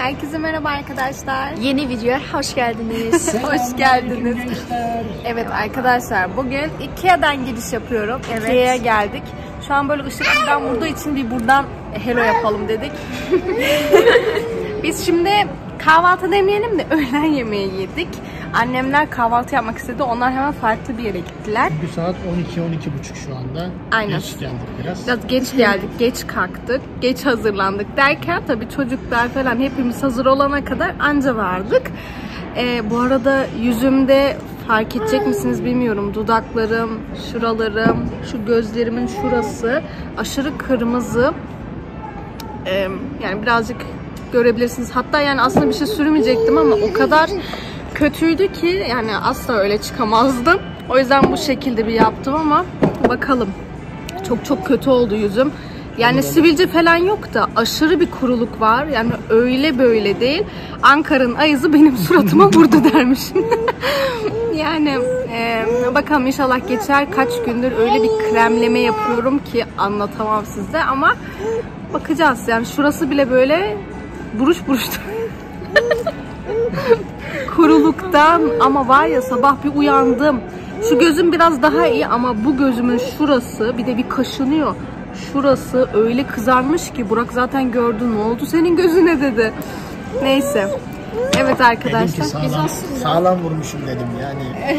Herkese merhaba arkadaşlar. Yeni videoya hoş geldiniz. Hoş geldiniz. Evet arkadaşlar, bugün Ikea'dan giriş yapıyorum. Evet. Ikea'ya geldik. Şu an böyle ışık buradan vurduğu için bir buradan hello yapalım dedik. Biz şimdi kahvaltı demeyelim de öğlen yemeği yedik. Annemler kahvaltı yapmak istedi. Onlar hemen farklı bir yere gittiler. Bir saat 12-12.30 şu anda. Aynen. Geç geldik biraz. Biraz geç geldik, geç kalktık, geç hazırlandık derken tabii çocuklar falan hepimiz hazır olana kadar anca vardık. Bu arada yüzümde fark edecek misiniz bilmiyorum. Dudaklarım, şuralarım, şu gözlerimin şurası aşırı kırmızı. Yani birazcık görebilirsiniz. Hatta yani aslında bir şey sürmeyecektim ama o kadar kötüydü ki yani asla öyle çıkamazdım. O yüzden bu şekilde bir yaptım ama bakalım. Çok kötü oldu yüzüm. Yani sivilce falan yok da aşırı bir kuruluk var. Yani öyle böyle değil. Ankara'nın ayızı benim suratıma vurdu dermişim. Yani bakalım inşallah geçer. Kaç gündür öyle bir kremleme yapıyorum ki anlatamam size ama bakacağız. Yani şurası bile böyle buruş kuruluktan ama var ya sabah bir uyandım. Şu gözüm biraz daha iyi ama bu gözümün şurası bir de bir kaşınıyor. Şurası öyle kızarmış ki Burak zaten gördü, ne oldu senin gözüne dedi. Neyse. Evet arkadaşlar. Sağlam vurmuşum dedim yani.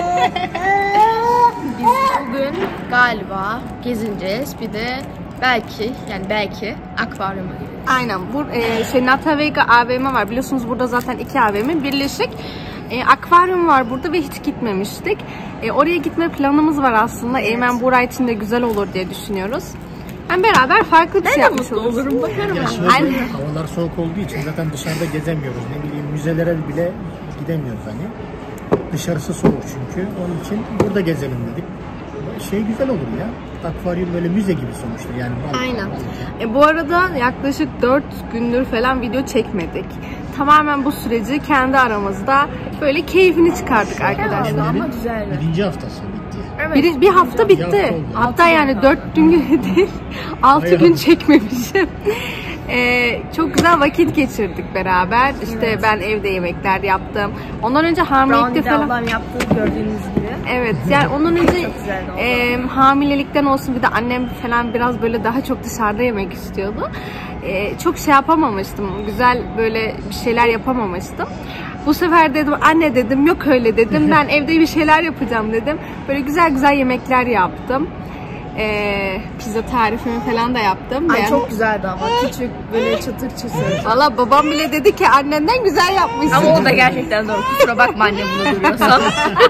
Biz bugün galiba gezineceğiz. Bir de belki akvaryuma gideceğiz. Aynen. Bu Nata Vega AVM var. Biliyorsunuz burada zaten iki AVM birleşik. Akvaryum var burada ve hiç gitmemiştik. Oraya gitme planımız var aslında. Eymen Buğra için de güzel olur diye düşünüyoruz. Hem beraber farklı bir şey yapmış oluruz. Olurum, bakarım. Havalar soğuk olduğu için zaten dışarıda gezemiyoruz. Ne bileyim müzelere bile gidemiyoruz hani. Dışarısı soğuk çünkü. Onun için burada gezelim dedik. Şey güzel olur ya. Akvaryum böyle müze gibi sonuçta yani. Aynen. Bu arada yaklaşık 4 gündür falan video çekmedik. Tamamen bu süreci kendi aramızda böyle keyfini çıkardık arkadaşlar. Ama güzeldi. Birinci haftası bitti. Evet. Bir hafta bitti. Hatta yani 4 gün değil 6 gün çekmemişim. Çok güzel vakit geçirdik beraber. İşte evet. Ben evde yemekler yaptım. Ondan önce hamilelikte falan. Ablam yaptı gördüğünüz gibi. Evet yani ondan önce hamilelikten olsun bir de annem falan biraz böyle daha çok dışarıda yemek istiyordu. Çok şey yapamamıştım. Güzel böyle bir şeyler yapamamıştım. Bu sefer dedim anne dedim yok öyle dedim. Ben evde bir şeyler yapacağım dedim. Böyle güzel yemekler yaptım. Pizza tarifimi falan da yaptım. Ay yani, çok güzeldi ama küçük böyle çıtır. Valla babam bile dedi ki annenden güzel yapmışsın. Ama o da gerçekten doğru. Kusura bakma annem bunu duruyorsan.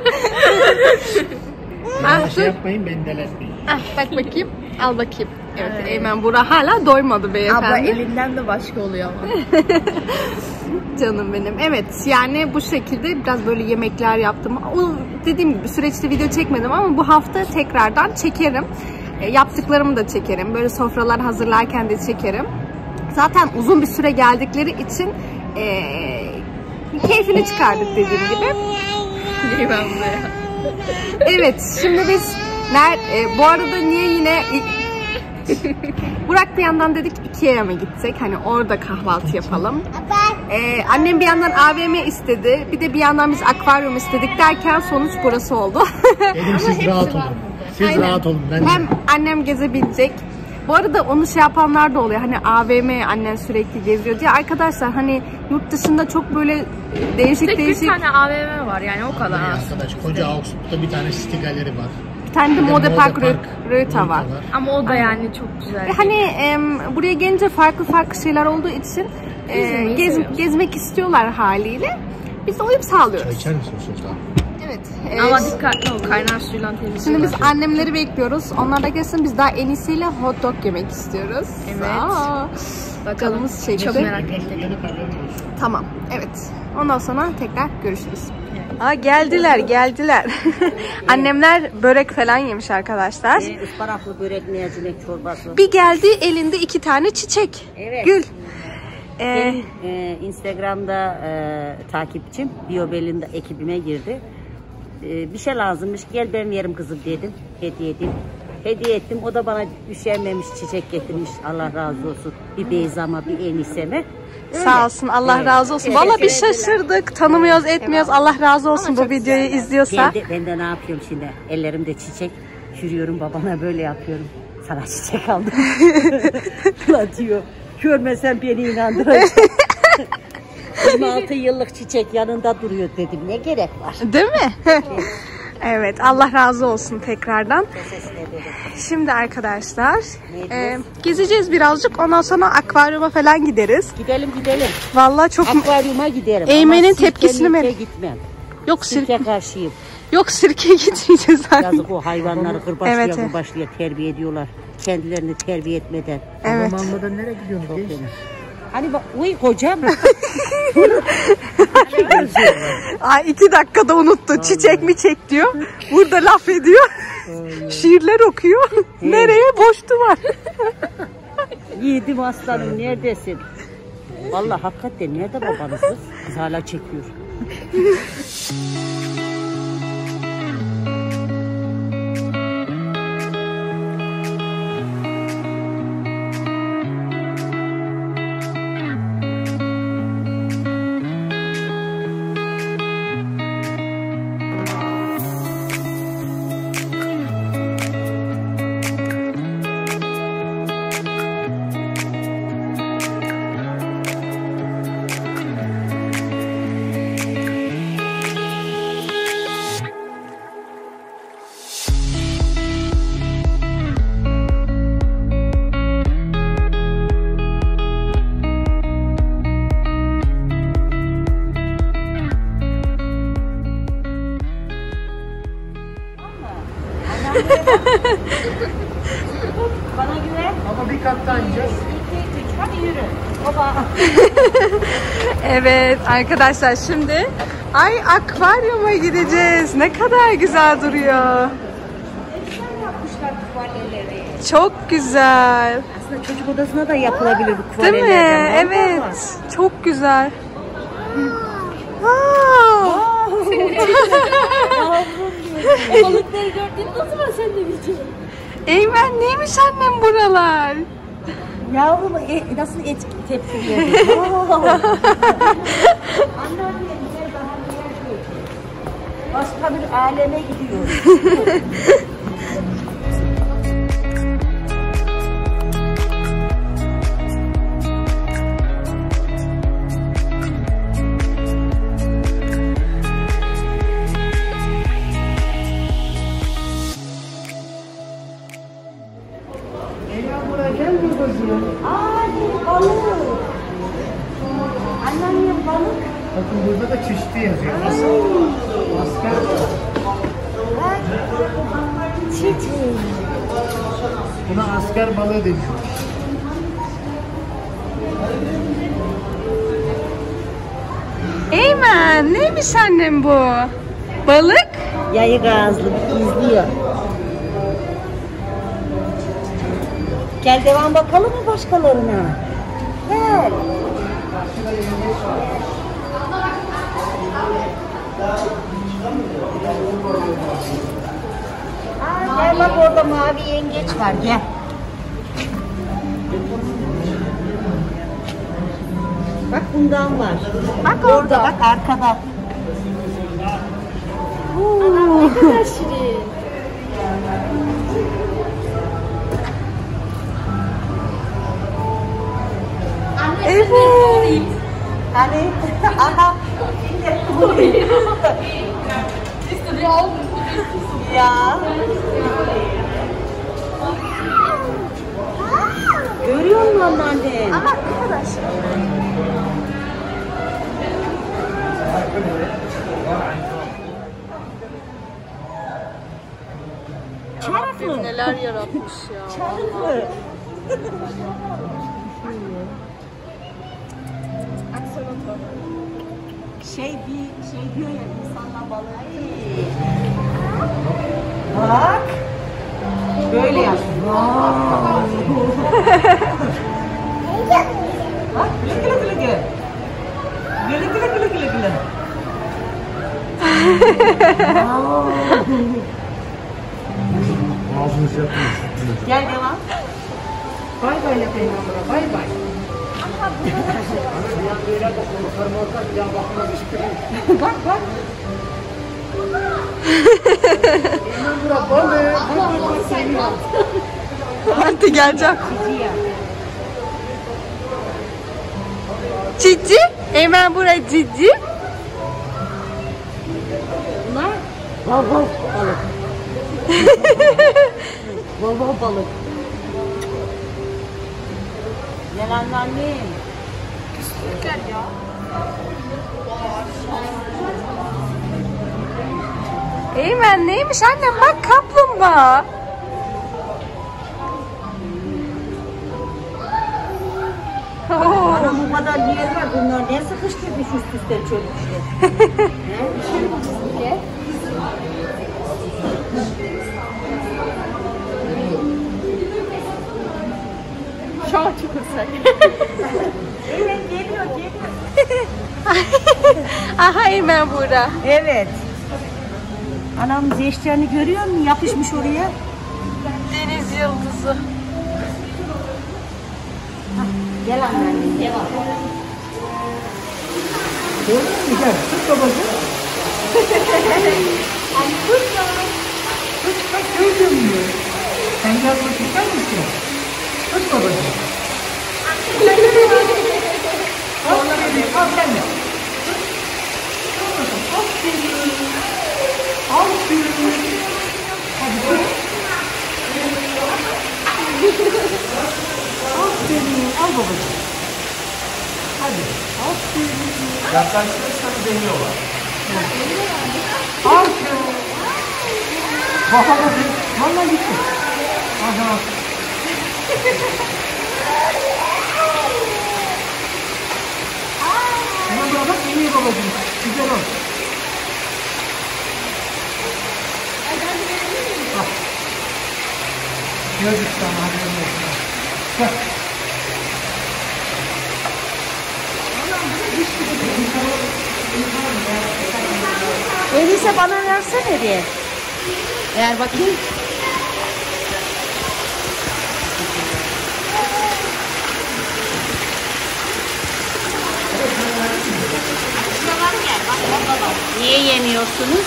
Şey yapmayın beni deletmeyin. Bak bakayım. Al bakayım. Evet, Eymen Buğra hala doymadı beyefendi. Abla elinden de başka oluyor ama. Canım benim. Evet yani bu şekilde biraz böyle yemekler yaptım. O dediğim gibi süreçte video çekmedim ama bu hafta tekrardan çekerim. Yaptıklarımı da çekerim. Böyle sofralar hazırlarken de çekerim. Zaten uzun bir süre geldikleri için keyfini çıkardık dediğim gibi. Evet şimdi biz bu arada niye yine Burak bir yandan dedik Ikea'ya mı gitsek? Hani orada kahvaltı yapalım. Annem bir yandan AVM istedi. Bir de bir yandan biz akvaryum istedik derken sonuç burası oldu. Dedim siz rahat olun. Siz rahat olun. Hem annem gezebilecek. Bu arada onu şey yapanlar da oluyor. Hani AVM annen sürekli geziyor diye. Arkadaşlar hani yurt dışında çok böyle değişik bir tane AVM var yani o kadar. Arkadaş koca Augsburg'da bir tane City Galeri var. Bir tane de Mode Park Röta var. Ama o da yani çok güzel. Hani buraya gelince farklı şeyler olduğu için gezmek istiyorlar haliyle. Biz de uyum sağlıyoruz. Çay içer misin Sultan? Evet. Ama dikkatli ol, kaynar suyla temizliyorlar. Şimdi biz annemleri bekliyoruz. Onlar da gelsin, biz daha en iyisiyle hot dog yemek istiyoruz. Evet. Canımız çekti. Çok merak ettim. Tamam. Evet. Ondan sonra tekrar görüşürüz. Geldiler. Annemler börek falan yemiş arkadaşlar. Isparaklı börek, mercimek çorbası. Bir geldi elinde 2 tane çiçek. Evet. Gül. Benim Instagram'da takipçim Biyobel'in ekibime girdi. Bir şey lazımmış, gel ben yerim kızım dedim. Hediye ettim. O da bana üşenmemiş çiçek getirmiş. Allah razı olsun. Bir Beyza'ma, bir Enise'me. Sağ olsun. Allah Evet. razı olsun. Evet, Valla bir teşekkürler. şaşırdık. Tanımıyoruz, etmiyoruz. Allah razı olsun bu videoyu izliyorsa. Ben de ne yapıyorum şimdi? Ellerimde çiçek. Yürüyorum babana böyle yapıyorum. Sana çiçek aldım. La diyor. Görmesen beni inandıracak. 26 yıllık çiçek yanında duruyor dedim. Ne gerek var? Değil mi? Evet. Allah razı olsun tekrardan. Teşekkür ederim. Şimdi arkadaşlar gezeceğiz birazcık. Ondan sonra akvaryuma falan gideriz. Gidelim. Vallahi çok... Akvaryuma giderim. Eymen'in Ama tepkisini sirke gitmem. Yok Sirke karşıyım. Yok sirkeye gitmeyeceğiz zaten. Yazık o hayvanları kırbaçlıya Evet. kırbaçlıya terbiye ediyorlar. Kendilerini terbiye etmeden. Evet. Babam almadan nereye gidiyorsun? Genç? Hani bak uy kocam. Ay 2 dakikada unuttu. Çiçek mi çek diyor. Burada laf ediyor. Şiirler okuyor. Nereye? Boş duvar. Yiğidim aslanım neredesin? Vallahi hakikaten nerede babanız kız? Kız hala çekiyor. Bana güven. Ama bir kat daha ineceğiz. Hadi yürü. Baba. Evet arkadaşlar şimdi akvaryuma gideceğiz. Ne kadar güzel duruyor. Yapmışlar tuvaletleri. Çok güzel. Aslında çocuk odasına da yapılabilir bu Değil mi? tuvaletlerden. Evet. Çok güzel. Wow. Balıkları gördüğünde o zaman sen de bileceksin. Eymen neymiş annem buralar? Yavrum nasıl tepki verdi? Annem güzel daha güzel değil. Başka bir aleme gidiyor. Balık. Anneannem balık. Bakın burada da çeşitli yazıyor. Asker. Çiçeği. Buna asker balığı deniyor. Eymen neymiş annem bu? Balık? Yayık ağızlı izliyor. Gel devam bakalım mı başkalarına? Gel. Gel bak orada mavi yengeç var gel. Bak bundan var. Bak orada bak arkada. Anam ne kadar şirin. Evet. Hani aha. Ya. Görüyor musun anne? Ama arkadaşlar. Çarpı. Neler yaratmış ya. Çarpı. Şey diyor ya insanla balığı. Bak. Böyle yap. Bak güle güle güle. Güle güle güle güle güle. Ağzını şey yapmıyor. Gel devam. Bay bay yapayım abla. Bay bay. Bak bak. Hadi geleceğim. Cici ya. Cici. Hemen buraya cici. Bunlar vav vav balık. Vav vav balık. Gel anneannem. Eymen neymiş annem bak kaplumbağa. Oo. Ana bu kadar yer var. Bunlar ne sıkıştırmış üst üste çökmüşler. Çok çıkırsak. Evet geliyor geliyor. Aha Eymen burada. Evet. Anam zeşlerini görüyor musun? Yapışmış oraya. Deniz yıldızı. Gel anneannem devam. Gel, tut babacığım. Tut, bak gördün mü? Sen gel bunu tutar mısın? Tut babacığım. Aferin, al sen de. Aferin. Aferin. Hadi tut. Aferin, al babacığım. Hadi, aferin. Yaklaştırırsanız deniyorlar. Aferin. Baka bakayım. Valla gitti. Aha. Tamam buna bak, iyi babacığım. Güzel ol. Bak. Gördük sana, haberin olsun. Gel. Öyleyse bana versene diye. Ver bakayım. Niye yemiyorsunuz?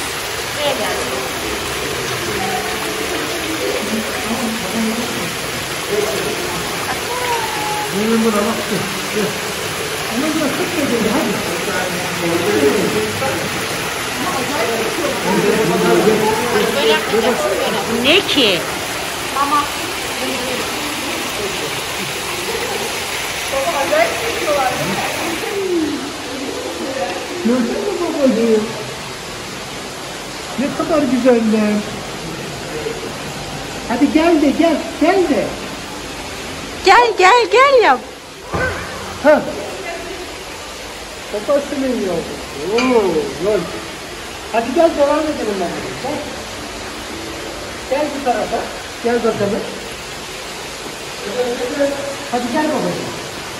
Buyurun buna bak. Gel. Ama buna çok güzel, hadi. Ne ki? Gördün mü babacığım? Ne kadar güzeller. Hadi gel de gel, gel de. Gel yap. Ha. Babasının yavrusu. Oo, gel. Hadi gel devam edelim ben. Gel. Gel bu tarafa. Gel bakalım. Hadi gel babacığım.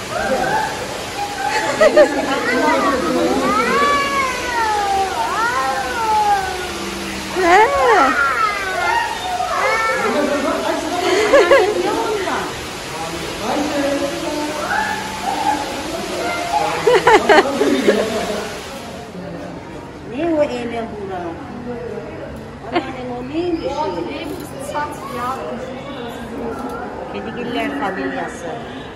Ne o eğlen burada? Anneannem o neymiş? Kedigiller familyası.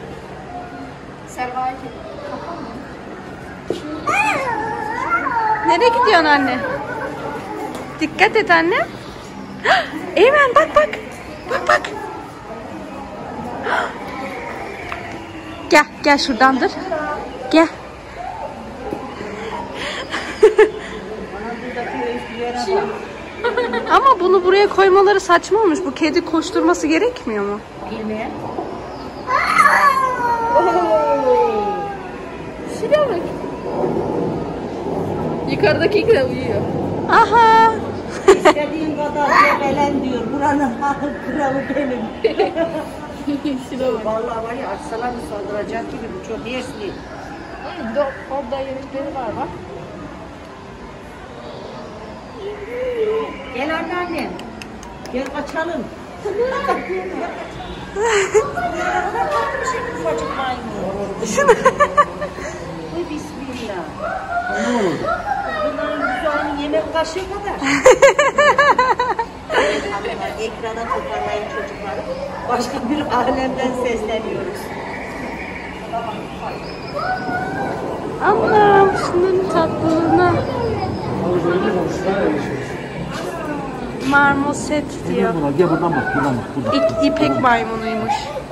Nereye gidiyorsun anne? Dikkat et anne. Eymen bak. Bak. Gel şuradandır. Gel. Ama bunu buraya koymaları saçma olmuş. Bu kedi koşturması gerekmiyor mu? Bilmeyen. Şuraya bak. Yukarıdaki de uyuyor. Aha. İstediğin kadar gebelen diyor. Buranın kralı benim. Vallahi var ya açsalar mı saldıracak gibi bu çok yersli. Orada yemekleri var bak. Gel anneannem. Gel kaçalım. Ufacık maymun. Şunu. Ay bismillah. Bunların yüzü aynı yemek kaşığı kadar. Ekrana toparlayın çocukları. Başka bir alemden sesleniyoruz. Allah'ım şunun tatlılığına. Marmoset diyor. Gel buradan bak, buradan bak. İpek maymunuymuş.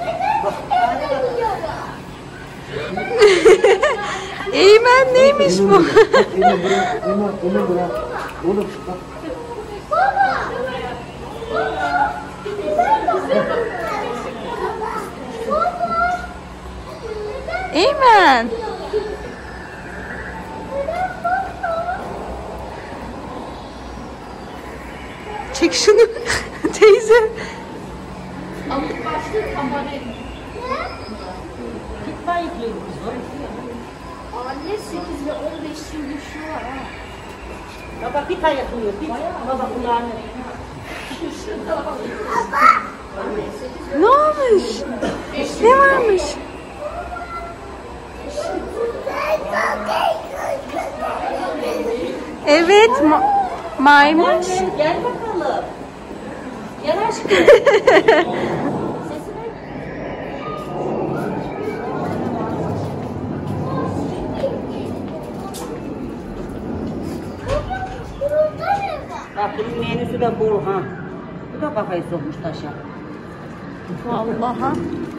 Eymen neymiş bu? Elini bırak. Oğlum bak. Eymen. Çek şunu teyze. Anne 8 ve 15 yıl düşüyor ha. Baba bir tane yapıyor. Baba kulağını. Ne olmuş? Ne varmış? Evet maymun. Gel bakalım. Gel aşkım. Bak bunun menüsü de bol ha. Bu da kafayı sokmuş taşa. Vallahi.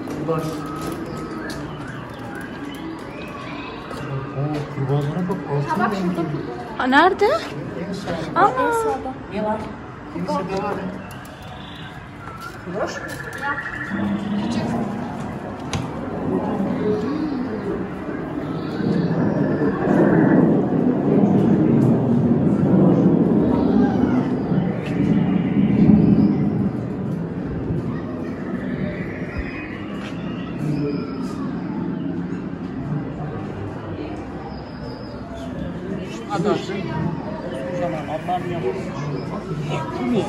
Kurbağalara bak. Altın rengi. Nerede? Aa. Ne var? Neyse devam et. Boş. Adam. Zaman Allah'ım ya. Ne?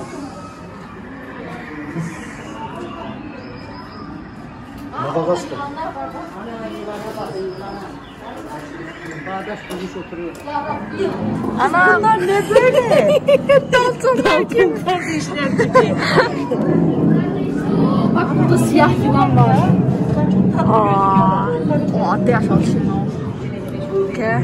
Madagaskar. Bağdaş bulmuş oturuyor. Ana onlar ne böyle? Daltonlar gibi. Kardeşler gibi. Bak burada siyah yılan var. Aa, o adı yaşadı şimdi. Gel.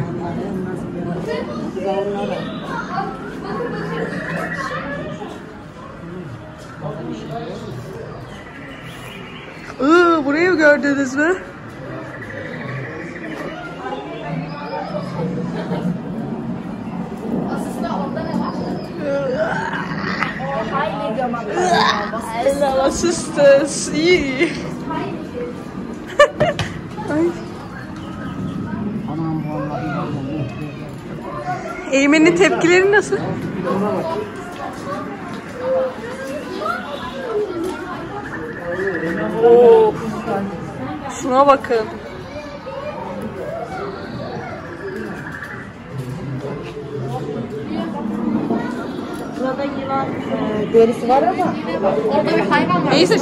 Burayı gördünüz mü? Allah sisters. İyi. Ay. Anam vallahi. Eymen'in tepkileri nasıl? Oo. Şuna bakın. Burada yılan derisi var ama. Orada bir hayvan var. Neyse.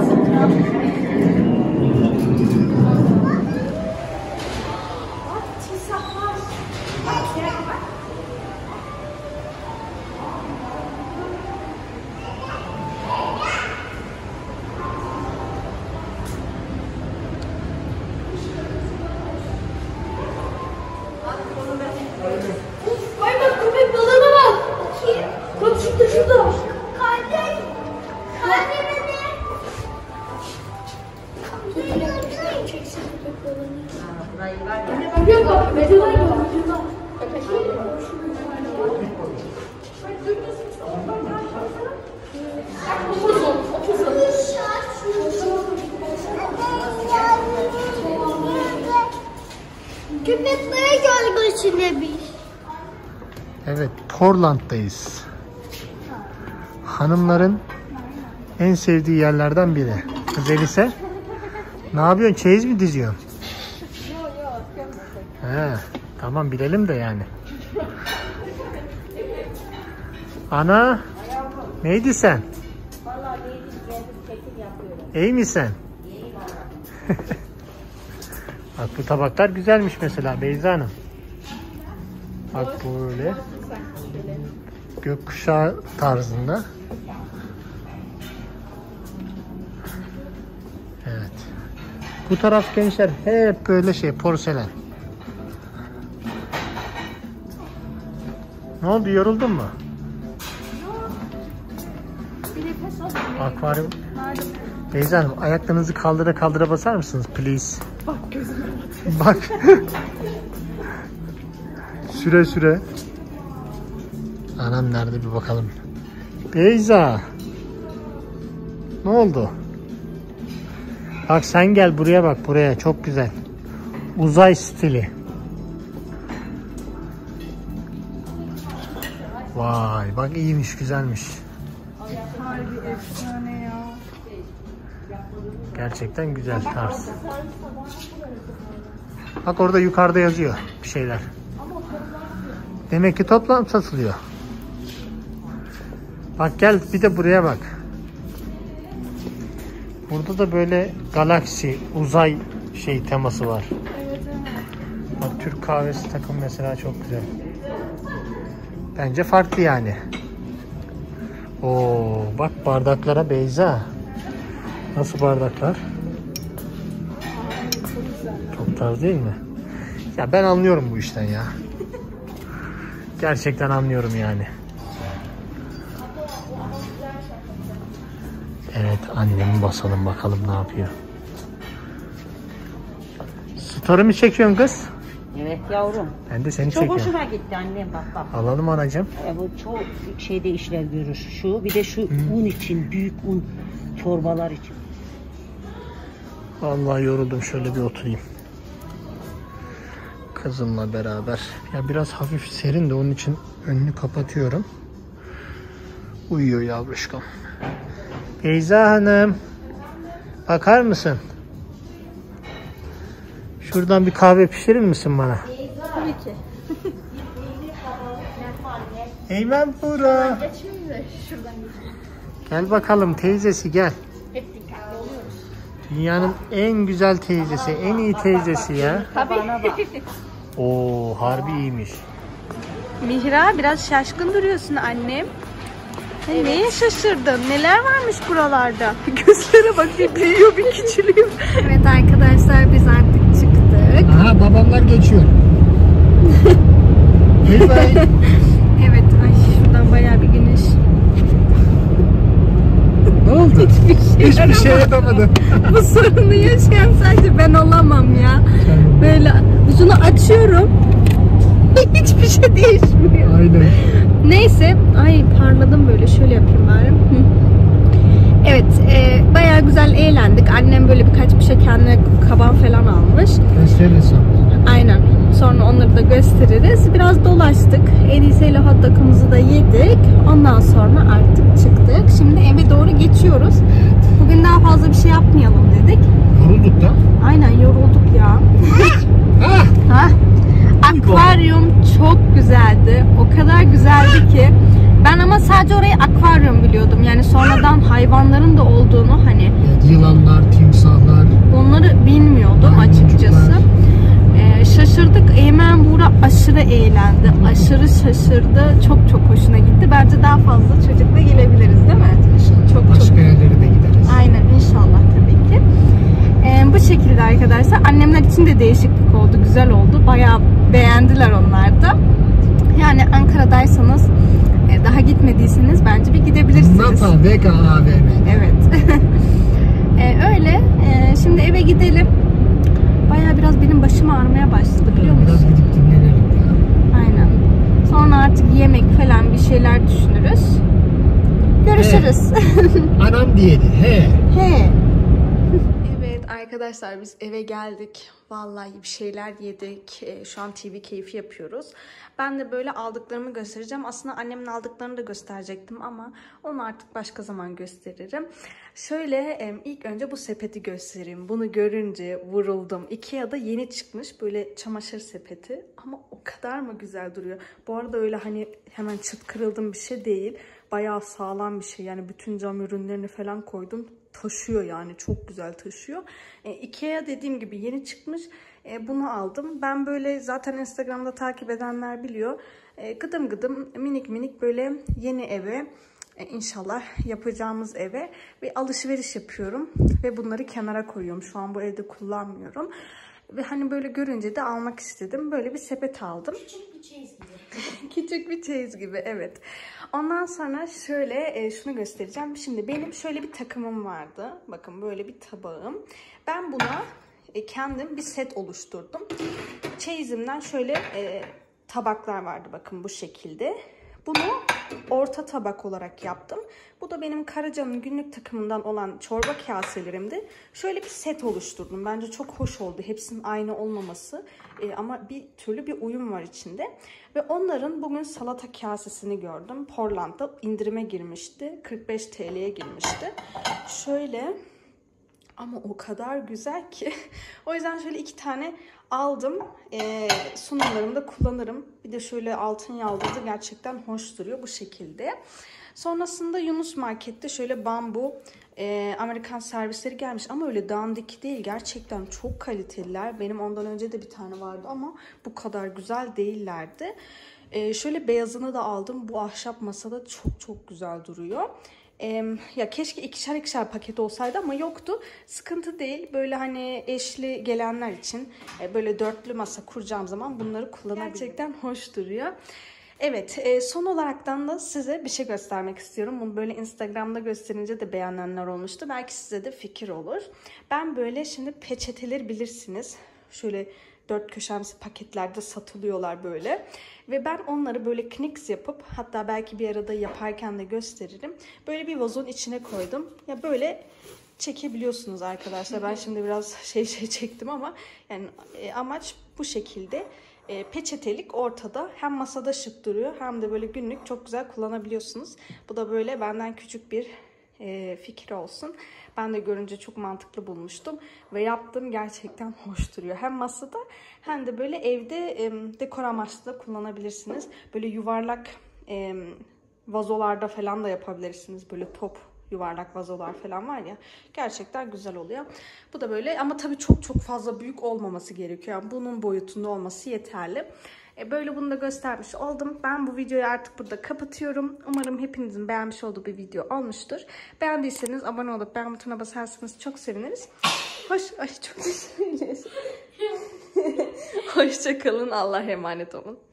Vay bak köpek balığına bak. Bak şurada. Kardeş. Kardeş beni. Çeksin köpek balığını. Yok bak videolar yok. Köpeklere gölgesine bir. Evet, Portland'dayız. Hanımların en sevdiği yerlerden biri. Kız Elise, ne yapıyorsun? Çeyiz mi diziyorsun? He, tamam bilelim de yani. Ana, neydi sen? İyi misin? Bak bu tabaklar güzelmiş mesela Beyza Hanım. Bak böyle gökkuşağı tarzında. Evet. Bu taraf gençler hep böyle şey porselen. Ne oldu, yoruldun mu? Akvaryum. Beyza Hanım ayaklarınızı kaldıra kaldıra basar mısınız please? Bak gözüme Bak. Süre süre. Anam nerede bir bakalım. Beyza. Ne oldu? Bak sen gel buraya, bak buraya, çok güzel. Uzay stili. Vay bak iyiymiş, güzelmiş. harbi efsane ya. Gerçekten güzel tarz. Bak orada yukarıda yazıyor bir şeyler. Demek ki toplam satılıyor. Bak gel bir de buraya bak. Burada da böyle galaksi, uzay şey teması var. Bak Türk kahvesi takım mesela çok güzel. Bence farklı yani. Oo, bak bardaklara Beyza. Nasıl bardaklar? Çok tarz değil mi? Ya ben anlıyorum bu işten ya. Gerçekten anlıyorum yani. Evet, annemi basalım bakalım ne yapıyor. Story mi çekiyorsun kız? Evet yavrum. Ben de seni Çok çekiyorum. hoşuma gitti annem, bak. Alalım anacığım. Bu çoğu şeyde işler görür. Şu bir de şu un için, büyük un torbalar için. Vallahi yoruldum, şöyle bir oturayım. Kızımla beraber. Ya biraz hafif serin de onun için önünü kapatıyorum. Uyuyor yavruşkum. Beyza Hanım. Bakar mısın? Şuradan bir kahve pişirir misin bana? Tabii ki. Eymen Bura. Geçeyim de şuradan geçeyim. Gel bakalım teyzesi, gel. Hep dikkatli oluyoruz. Dünyanın en güzel teyzesi, en iyi teyzesi ya. Tabii. Oo, harbi iyiymiş. Mihra biraz şaşkın duruyorsun annem. Neye şaşırdın? Neler varmış buralarda? Gözlere bak, bir büyüyor bir küçülüyor. Evet arkadaşlar, biz artık çıktık. Aha, babamlar geçiyor. Bye bye. Evet, ay şuradan bayağı bir güneş. Ne oldu? Hiçbir şey yapamadım. Bu sorunu yaşayan sadece ben olamam ya. Böyle uzunu açıyorum. Hiçbir şey değişmiyor. Aynen. Neyse, ay parladım böyle, şöyle yapayım bari. Hı. Evet, bayağı güzel eğlendik. Annem böyle birkaç bir şey kendine kaban falan almış. Gösteririz. Aynen. Sonra onları da gösteririz. Biraz dolaştık. Elise ile hot dog'umuzu da yedik. Ondan sonra artık çıktık. Şimdi eve doğru geçiyoruz. Bugün daha fazla bir şey yapmayalım dedik. Yorulduk da. Aynen, yorulduk ya. Ha? Akvaryum çok güzeldi. O kadar güzeldi ki. Ben ama sadece orayı akvaryum biliyordum. Yani sonradan hayvanların da olduğunu, hani Yılanlar, timsahlar. onları bilmiyordum açıkçası. Şaşırdık. Eymen Buğra aşırı eğlendi. Aşırı şaşırdı. Çok çok hoşuna gitti. Bence daha fazla çocukla gelebiliriz değil mi? Çok Başka yerlere de gideriz. Aynen, inşallah tabii ki. Bu şekilde arkadaşlar. Annemler için de değişiklik oldu. Güzel oldu. Bayağı beğendiler onlar da. Yani Ankara'daysanız, daha gitmediyseniz bence bir gidebilirsiniz. Nata Vega AVM. Evet. Öyle. Şimdi eve gidelim. Bayağı biraz benim başım ağrımaya başladı, biliyor musun? Biraz gidip dinlenelim ya. Aynen. Sonra artık yemek falan bir şeyler düşünürüz. Görüşürüz. Anam diyedi. He. He. Evet arkadaşlar, biz eve geldik. Vallahi bir şeyler yedik. Şu an TV keyfi yapıyoruz. Ben de böyle aldıklarımı göstereceğim. Aslında annemin aldıklarını da gösterecektim ama onu artık başka zaman gösteririm. Şöyle ilk önce bu sepeti göstereyim. Bunu görünce vuruldum. Ikea'da yeni çıkmış böyle çamaşır sepeti. Ama o kadar mı güzel duruyor. Bu arada öyle hani hemen çıt kırıldım bir şey değil. Bayağı sağlam bir şey. Yani bütün cam ürünlerini falan koydum. taşıyor yani, çok güzel taşıyor. Ikea dediğim gibi yeni çıkmış. Bunu aldım. Ben böyle zaten Instagram'da takip edenler biliyor. Gıdım gıdım minik minik böyle yeni eve, İnşallah yapacağımız eve bir alışveriş yapıyorum ve bunları kenara koyuyorum. Şu an bu evde kullanmıyorum. Ve hani böyle görünce de almak istedim. Böyle bir sepet aldım. Küçük bir çeyiz gibi. Küçük bir çeyiz gibi, evet. Ondan sonra şöyle şunu göstereceğim. Şimdi benim şöyle bir takımım vardı. Bakın böyle bir tabağım. Ben buna kendim bir set oluşturdum. Çeyizimden şöyle tabaklar vardı, bakın bu şekilde. Bunu orta tabak olarak yaptım. Bu da benim Karaca'nın günlük takımından olan çorba kaselerimdi. Şöyle bir set oluşturdum. Bence çok hoş oldu. Hepsinin aynı olmaması ama bir türlü bir uyum var içinde. Ve onların bugün salata kasesini gördüm. Portland'da indirime girmişti. 45 TL'ye girmişti. Şöyle, ama o kadar güzel ki. O yüzden şöyle 2 tane aldım. Sunumlarımda kullanırım. Bir de şöyle altın yaldızı gerçekten hoş duruyor bu şekilde. Sonrasında Yunus Market'te şöyle bambu Amerikan servisleri gelmiş. Ama öyle dandik değil. Gerçekten çok kaliteliler. Benim ondan önce de bir tane vardı ama bu kadar güzel değillerdi. Şöyle beyazını da aldım. Bu ahşap masada çok çok güzel duruyor. Ya keşke ikişer paket olsaydı ama yoktu. Sıkıntı değil. Böyle hani eşli gelenler için böyle dörtlü masa kuracağım zaman bunları kullanabilirim. Gerçekten hoş duruyor. Evet, son olaraktan da size bir şey göstermek istiyorum. Bunu böyle Instagram'da gösterince de beğenenler olmuştu. Belki size de fikir olur. Ben böyle şimdi peçeteleri bilirsiniz. Şöyle 4 köşemsi paketlerde satılıyorlar böyle. Ve ben onları böyle knicks yapıp, hatta belki bir arada yaparken de gösteririm. Böyle bir vazonun içine koydum. Ya böyle çekebiliyorsunuz arkadaşlar. Ben şimdi biraz şey çektim ama yani amaç bu şekilde. Peçetelik ortada. Hem masada şık duruyor hem de böyle günlük çok güzel kullanabiliyorsunuz. Bu da böyle benden küçük bir fikir olsun. Ben de görünce çok mantıklı bulmuştum ve yaptım, gerçekten hoş duruyor. Hem masada hem de böyle evde dekor amaçlı da kullanabilirsiniz. Böyle yuvarlak vazolarda falan da yapabilirsiniz. Böyle top yuvarlak vazolar falan var ya, gerçekten güzel oluyor. Bu da böyle, ama tabii çok fazla büyük olmaması gerekiyor. Yani bunun boyutunda olması yeterli. Böyle bunu da göstermiş oldum. Ben bu videoyu artık burada kapatıyorum. Umarım hepinizin beğenmiş olduğu bir video olmuştur. Beğendiyseniz abone olup beğen butonuna basarsanız çok seviniriz. Çok teşekkür ederim. Hoşça kalın. Allah'a emanet olun.